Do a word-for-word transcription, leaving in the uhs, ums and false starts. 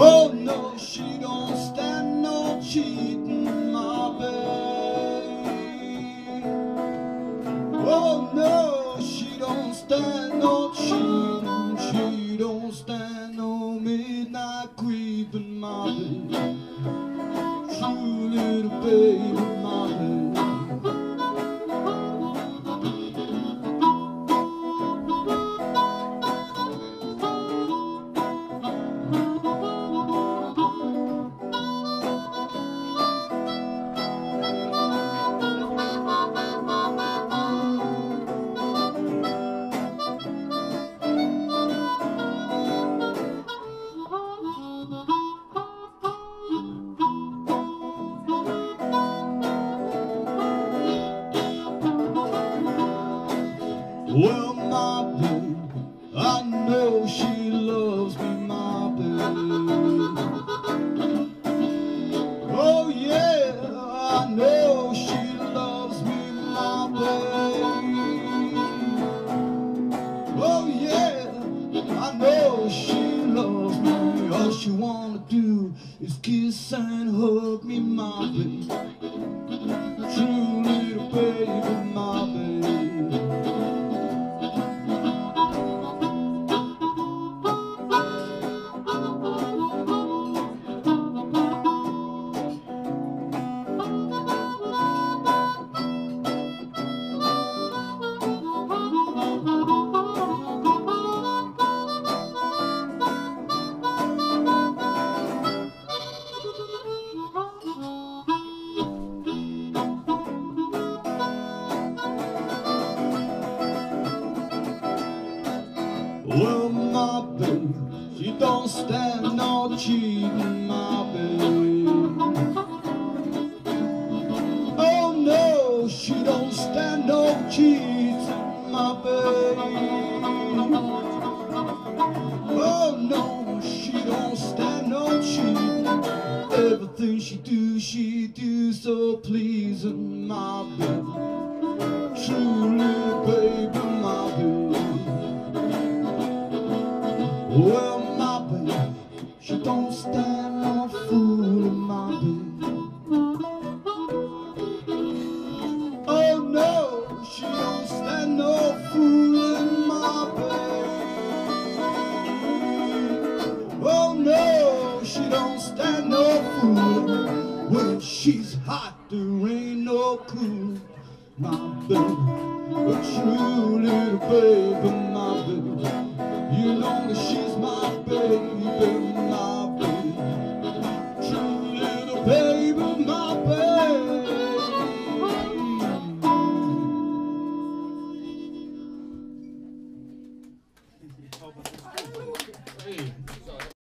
Oh no, she don't stand no cheating, my babe. Oh no, she don't stand no cheating. She don't stand no midnight creeping, my babe. True little baby, my babe. Well, my babe, I know she loves me, my babe. Oh yeah, I know she loves me, my babe. Oh yeah, I know she loves me. All she wanna do is kiss and hug me, my babe. True little baby, my babe. Well, my babe, she don't stand no cheating, my babe. Oh no, she don't stand no cheating, my babe. Oh no, she don't stand no cheating. Everything she do, she do so pleasing, my babe. True little baby, my babe. Well, my babe, she don't stand no fooling, my babe. Oh no, she don't stand no fooling, my babe. Oh no, she don't stand no fooling. When she's hot, there ain't no cool, my babe. A true little baby, my baby. You know that she's my baby.